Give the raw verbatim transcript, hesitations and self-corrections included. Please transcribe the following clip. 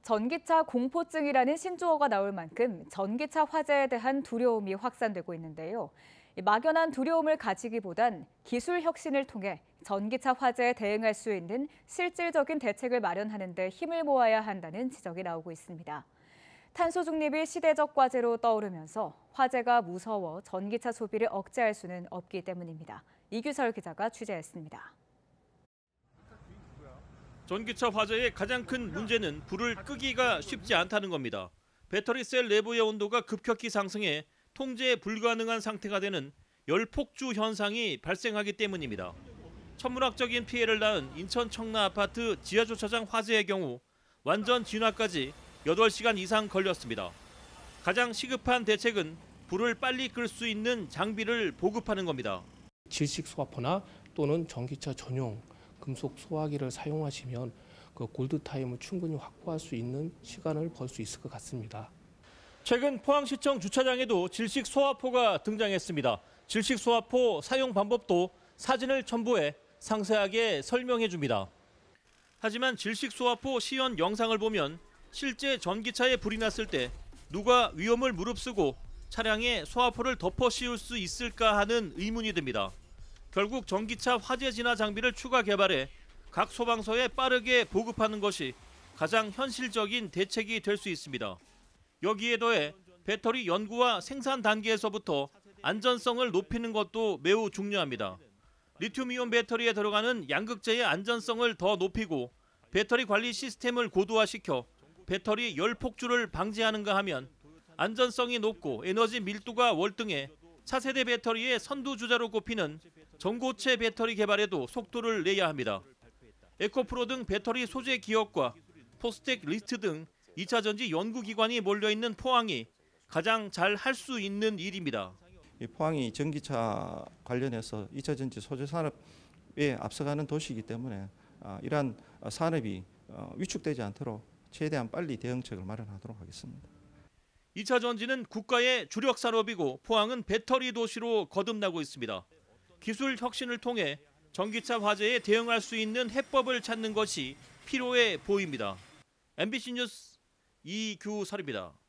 전기차 공포증이라는 신조어가 나올 만큼 전기차 화재에 대한 두려움이 확산되고 있는데요. 막연한 두려움을 가지기보단 기술 혁신을 통해 전기차 화재에 대응할 수 있는 실질적인 대책을 마련하는 데 힘을 모아야 한다는 지적이 나오고 있습니다. 탄소 중립이 시대적 과제로 떠오르면서 화재가 무서워 전기차 소비를 억제할 수는 없기 때문입니다. 이규설 기자가 취재했습니다. 전기차 화재의 가장 큰 문제는 불을 끄기가 쉽지 않다는 겁니다. 배터리셀 내부의 온도가 급격히 상승해 통제 불가능한 상태가 되는 열폭주 현상이 발생하기 때문입니다. 천문학적인 피해를 낳은 인천 청라 아파트 지하주차장 화재의 경우 완전 진화까지 여덟 시간 이상 걸렸습니다. 가장 시급한 대책은 불을 빨리 끌 수 있는 장비를 보급하는 겁니다. 질식 소화포나 또는 전기차 전용 금속 소화기를 사용하시면 그 골드타임을 충분히 확보할 수 있는 시간을 벌 수 있을 것 같습니다. 최근 포항시청 주차장에도 질식 소화포가 등장했습니다. 질식 소화포 사용 방법도 사진을 첨부해 상세하게 설명해 줍니다. 하지만 질식 소화포 시연 영상을 보면 실제 전기차에 불이 났을 때 누가 위험을 무릅쓰고 차량에 소화포를 덮어 씌울 수 있을까 하는 의문이 듭니다. 결국 전기차 화재 진화 장비를 추가 개발해 각 소방서에 빠르게 보급하는 것이 가장 현실적인 대책이 될 수 있습니다. 여기에 더해 배터리 연구와 생산 단계에서부터 안전성을 높이는 것도 매우 중요합니다. 리튬이온 배터리에 들어가는 양극재의 안전성을 더 높이고 배터리 관리 시스템을 고도화시켜 배터리 열폭주를 방지하는가 하면 안전성이 높고 에너지 밀도가 월등해 차세대 배터리의 선두주자로 꼽히는 전고체 배터리 개발에도 속도를 내야 합니다. 에코프로 등 배터리 소재 기업과 포스텍 리스트 등 이 차 전지 연구기관이 몰려있는 포항이 가장 잘 할 수 있는 일입니다. 포항이 전기차 관련해서 이 차 전지 소재 산업에 앞서가는 도시이기 때문에 이러한 산업이 위축되지 않도록 최대한 빨리 대응책을 마련하도록 하겠습니다. 이 차 전지는 국가의 주력 산업이고 포항은 배터리 도시로 거듭나고 있습니다. 기술 혁신을 통해 전기차 화재에 대응할 수 있는 해법을 찾는 것이 필요해 보입니다. 엠비씨 뉴스 이규설입니다.